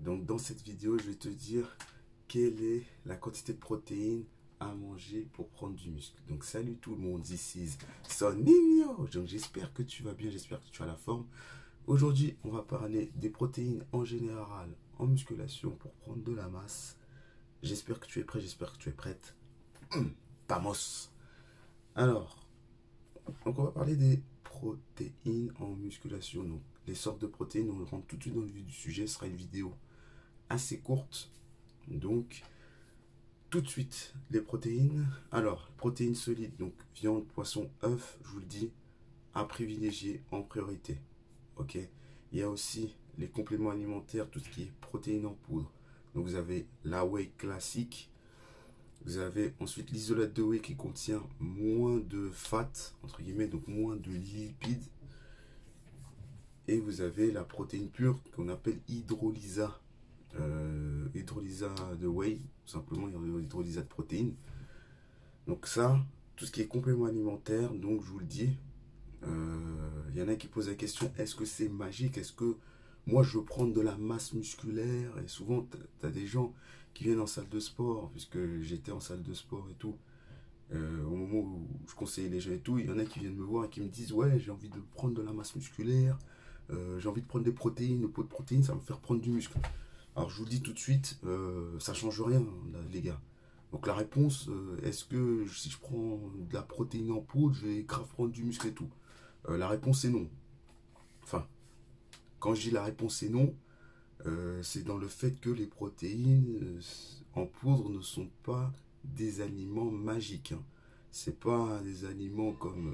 Donc dans cette vidéo, je vais te dire quelle est la quantité de protéines à manger pour prendre du muscle. Donc salut tout le monde, this is Soninho. Donc j'espère que tu vas bien, j'espère que tu as la forme. Aujourd'hui, on va parler des protéines en général en musculation pour prendre de la masse. J'espère que tu es prêt, j'espère que tu es prête. Vamos. Alors, donc on va parler des protéines en musculation. Donc les sortes de protéines, on rentre tout de suite dans le vif du sujet. Ce sera une vidéo assez courte. Donc, tout de suite, les protéines. Alors, protéines solides, donc viande, poisson, œufs, je vous le dis, à privilégier en priorité. Ok. Il y a aussi les compléments alimentaires, tout ce qui est protéines en poudre. Donc, vous avez la whey classique. Vous avez ensuite l'isolate de whey qui contient moins de fat, entre guillemets, donc moins de lipides. Et vous avez la protéine pure qu'on appelle hydrolysa. Hydrolysa de whey, tout simplement hydrolysa de protéines. Donc ça, tout ce qui est complément alimentaire, donc je vous le dis, y en a qui posent la question, est-ce que c'est magique? Est-ce que moi je veux prendre de la masse musculaire? Et souvent, tu as des gens qui viennent en salle de sport, puisque j'étais en salle de sport et tout, au moment où je conseillais les gens et tout, il y en a qui viennent me voir et qui me disent, ouais, j'ai envie de prendre de la masse musculaire, j'ai envie de prendre des protéines, le pot de protéines, ça va me faire prendre du muscle. Alors je vous le dis tout de suite, ça change rien, là, les gars. Donc la réponse, est-ce que si je prends de la protéine en poudre, je vais grave prendre du muscle et tout? La réponse est non. Enfin, quand je dis la réponse est non, c'est dans le fait que les protéines en poudre ne sont pas des aliments magiques. Hein. C'est pas des aliments comme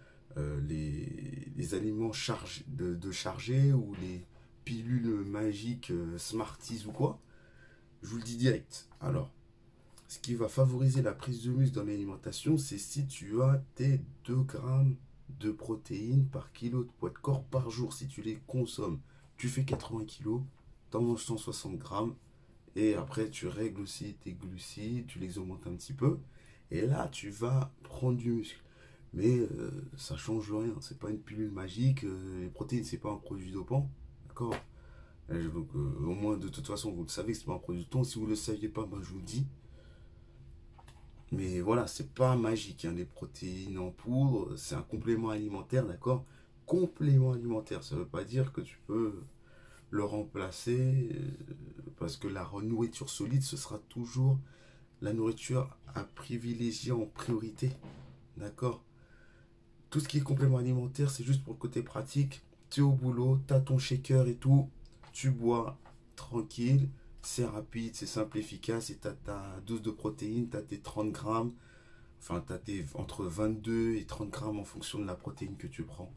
les aliments de chargés ou les pilules magiques Smarties ou quoi. Je vous le dis direct. Alors, ce qui va favoriser la prise de muscle dans l'alimentation, c'est si tu as tes 2 grammes de protéines par kilo de poids de corps par jour. Si tu les consommes, tu fais 80 kilos, tu en manges 160 grammes. Et après, tu règles aussi tes glucides, tu les augmentes un petit peu. Et là, tu vas prendre du muscle. Mais ça change rien. C'est pas une pilule magique. Les protéines, c'est pas un produit dopant. D'accord? Donc, au moins, de toute façon, vous le savez que c'est pas un produit dopant. Si vous ne le saviez pas, ben, je vous le dis. Mais voilà, c'est pas magique. Hein. Les protéines en poudre, c'est un complément alimentaire, d'accord? Complément alimentaire. Ça veut pas dire que tu peux le remplacer parce que la nourriture solide, ce sera toujours la nourriture à privilégier en priorité. D'accord? Tout ce qui est complément alimentaire, c'est juste pour le côté pratique. Tu es au boulot, tu as ton shaker et tout, tu bois tranquille, c'est rapide, c'est simple, efficace, et tu as ta dose de protéines, tu as tes 30 grammes, enfin tu as entre 22 et 30 grammes en fonction de la protéine que tu prends.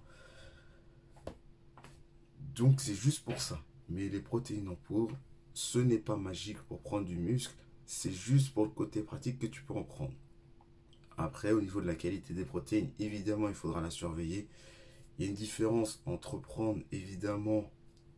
Donc c'est juste pour ça. Mais les protéines en poudre, ce n'est pas magique pour prendre du muscle, c'est juste pour le côté pratique que tu peux en prendre. Après, au niveau de la qualité des protéines, évidemment, il faudra la surveiller. Il y a une différence entre prendre, évidemment,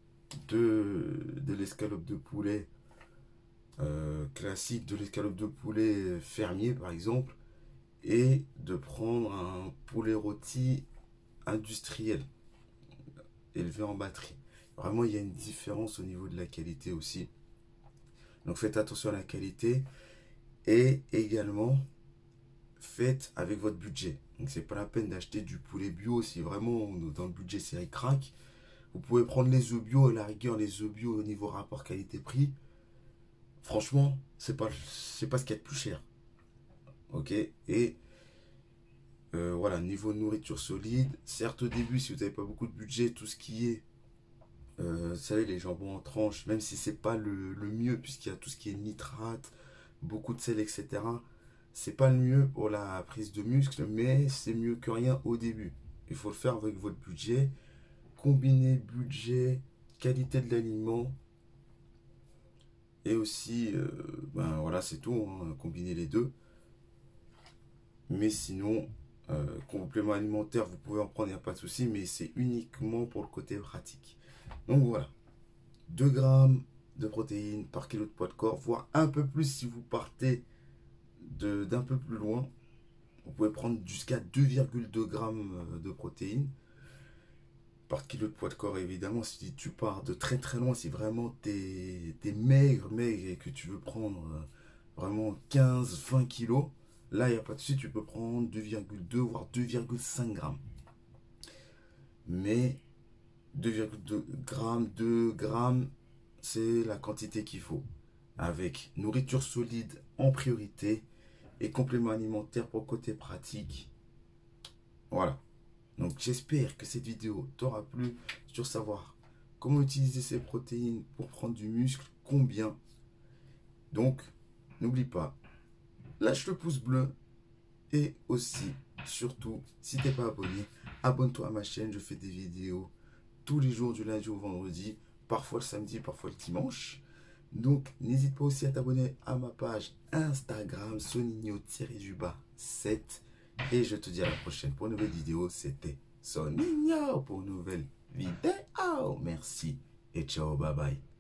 de l'escalope de poulet classique, de l'escalope de poulet fermier, par exemple, et de prendre un poulet rôti industriel, élevé en batterie. Vraiment, il y a une différence au niveau de la qualité aussi. Donc, faites attention à la qualité et également faites avec votre budget. Donc c'est pas la peine d'acheter du poulet bio si vraiment dans le budget c'est ric-rac. Vous pouvez prendre les œufs bio, à la rigueur les œufs bio au niveau rapport qualité-prix. Franchement, c'est pas ce qu'il y a de plus cher. Ok. Et voilà, niveau nourriture solide, certes au début si vous n'avez pas beaucoup de budget, tout ce qui est vous savez les jambons en tranches, même si c'est pas le mieux puisqu'il y a tout ce qui est nitrate, beaucoup de sel, etc. C'est pas le mieux pour la prise de muscle, mais c'est mieux que rien au début. Il faut le faire avec votre budget. Combiner budget, qualité de l'aliment. Et aussi, ben voilà, c'est tout. Hein, combiner les deux. Mais sinon, complément alimentaire, vous pouvez en prendre, il n'y a pas de souci. Mais c'est uniquement pour le côté pratique. Donc voilà. 2 grammes de protéines par kilo de poids de corps, voire un peu plus si vous partez d'un peu plus loin. Vous pouvez prendre jusqu'à 2,2 grammes de protéines par kilo de poids de corps. Évidemment, si tu pars de très très loin, si vraiment tu es maigre, maigre et que tu veux prendre vraiment 15-20 kilos, là, il n'y a pas de souci, tu peux prendre 2,2 voire 2,5 grammes. Mais 2,2 grammes, 2 grammes, c'est la quantité qu'il faut. Avec nourriture solide en priorité et compléments alimentaires pour le côté pratique. Voilà. Donc j'espère que cette vidéo t'aura plu sur savoir comment utiliser ces protéines pour prendre du muscle, combien. Donc n'oublie pas, lâche le pouce bleu et aussi, surtout, si t'es pas abonné, abonne-toi à ma chaîne, je fais des vidéos tous les jours du lundi au vendredi, parfois le samedi, parfois le dimanche. Donc n'hésite pas aussi à t'abonner à ma page Instagram Sonigno-7 et je te dis à la prochaine pour une nouvelle vidéo. C'était Sonigno pour une nouvelle vidéo. Merci et ciao, bye bye.